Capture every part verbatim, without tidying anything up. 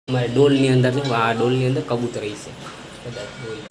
हमारे डोल ની અંદર છે આ ડોલ ની અંદર કબૂતર છે કદાચ હોય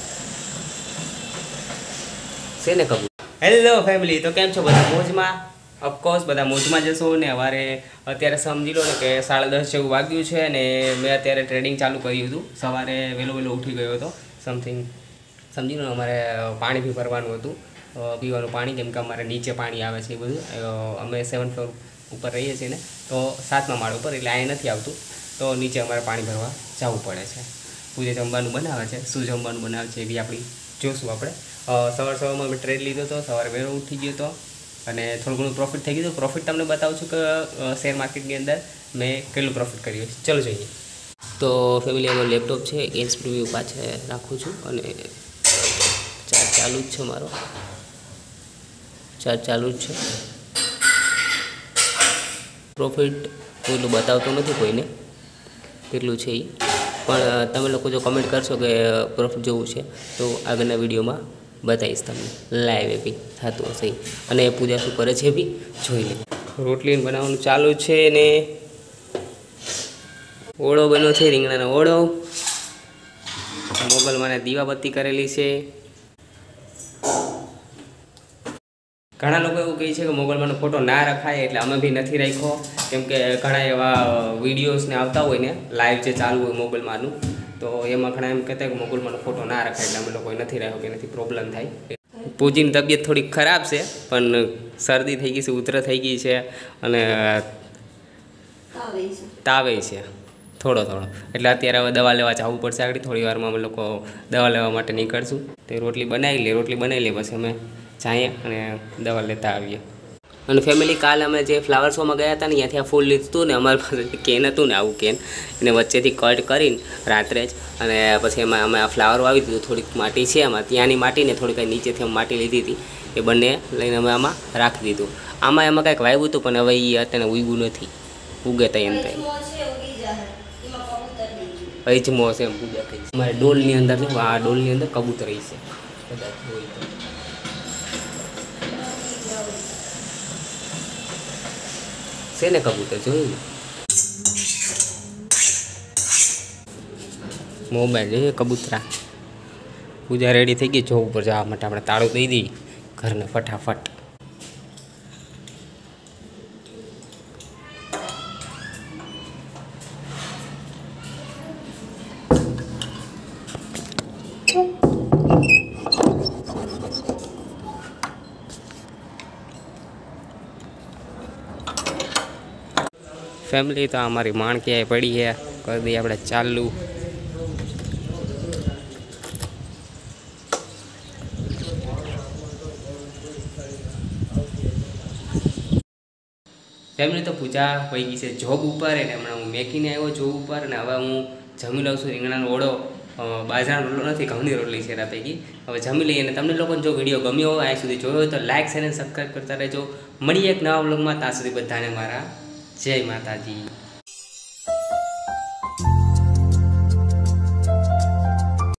છે ને કબૂતર। હેલો ફેમિલી, તો કેમ છો બધા? મોજમાં? ઓફકોર્સ બધા મોજમાં જશો ને। અમારે અત્યારે સમજી લો ને કે સાડા દસ જેવું વાગ્યું છે ને મેં અત્યારે ટ્રેડિંગ ચાલુ કર્યું હતું। સવારે વહેલો વહેલો ઉઠી ગયો હતો સમથિંગ સમજી લો અમારે પાણી બી ભરવાનું હતું, પીવાનું પાણી, કેમ કે અમારે નીચે પાણી આવે છે એ બધું। અમે સેવન ફ્લોર ઉપર રહીએ છીએ ને તો સાતમા માળ ઉપર, એટલે અહીં નથી આવતું, તો નીચે અમારે પાણી ભરવા જવું પડે છે। પૂજા જમવાનું બનાવે છે, શું જમવાનું બનાવે છે એ બી આપણી જોશું આપણે। સવાર સવારમાં મેં ટ્રેડ લીધો હતો, સવારે વહેલો ઉઠી ગયો હતો અને થોડું ઘણું પ્રોફિટ થઈ ગયું। પ્રોફિટ તમને બતાવું છું કે શેર માર્કેટની અંદર મેં કેટલું પ્રોફિટ કર્યું છે, ચલો જોઈએ। તો ફેમિલી અમારું લેપટોપ છે એસ પ્રીવ્યુ પાછળ રાખું છું અને ચાર્જ ચાલુ જ છે, મારો ચાર્જ ચાલુ જ છે। પ્રોફિટ કોઈનું બતાવતો નથી કોઈને કેટલું છે એ, પણ તમે લોકો જો કમેન્ટ કરશો કે પ્રોફિટ જોવું છે તો આગળના વિડીયોમાં બતાવીશ તમને લાઈવ એ બી થતું હશે। અને પૂજા શું કરે છે બી જોઈ લે। રોટલી બનાવવાનું ચાલુ છે ને ઓળો બન્યો છે, રીંગણાનો ઓળો। મોગલમાં દીવાબત્તી કરેલી છે। ઘણા લોકો એવું કહે છે કે મોગલમાંનો ફોટો ના રખાય, એટલે અમે બી નથી રાખ્યો, કેમ કે ઘણા એવા વિડીયોઝને આવતા હોય ને લાઈવ જે ચાલુ હોય મોગલમાંનું, તો એમાં ઘણા એમ કહેતા કે મોગલમાંનો ફોટો ના રખાય, એટલે અમે લોકોએ નથી રાખ્યો કે નથી પ્રોબ્લેમ થાય। પૂજીની તબિયત થોડીક ખરાબ છે, પણ શરદી થઈ ગઈ છે, ઉધરસ થઈ ગઈ છે અને તાવે છે થોડો થોડો, એટલે અત્યારે હવે દવા લેવા જવું પડશે આગળ। થોડી વારમાં અમે લોકો દવા લેવા માટે નીકળશું। તો રોટલી બનાવી લે રોટલી બનાવી લે પછી અમે જઈએ અને દવા લેતા આવીએ। અને ફેમિલી, કાલે અમે જે ફ્લાવર શોમાં ગયા હતા ને ત્યાંથી આ ફૂલ લીધું હતું ને, અમારી પાસે કેન હતું ને આવું કેન, એને વચ્ચેથી કટ કરીને રાત્રે જ, અને પછી એમાં અમે આ ફ્લાવર વાવી દીધું। થોડીક માટી છે એમાં, ત્યાંની માટીને થોડીક નીચેથી અમે માટી લીધી હતી, એ બંને લઈને અમે આમાં રાખી દીધું। આમાં એમાં કંઈક વાવ્યું હતું પણ હવે એ અત્યારે ઉગ્યું નથી, ઉગે તો એમ થાય અજમો છે એમ પૂજા થઈ છે। અમારે ડોલની અંદર છે આ ડોલની અંદર કબૂતર છે કદાચ હોય તો, છે ને કબૂતર જોયું ને, મોબાઈલ જોઈએ કબૂતરા। પૂજા રેડી થઈ ગઈ, જોબ ઉપર જવા માટે આપણે તાળું દઈ દઈએ ઘરને ફટાફટ। ફેમિલી, તો અમારી માણકી આવી પડી છે, કરી દઈએ આપણે ચાલુ। ફેમિલી, તો પૂજા વહી ગઈ છે જોબ ઉપર, એટલે હમણાં હું મેકીને આવ્યો જોબ ઉપર, અને હવે હું જમી લઉં છું। રીંગણાનો ઓળો, બાજરાનો રોટલો નથી, ઘઉંની રોટલી છે એના પૈકી। હવે જમી લઈએ, અને તમને લોકોને જો વિડીયો ગમ્યો હોય અહીં સુધી જોયો હોય તો લાઇક શેર અને સબસ્ક્રાઈબ કરતા રહેજો। મળીએ એક નવા વ્લોગમાં, ત્યાં સુધી બધાને મારા જય માતાજી।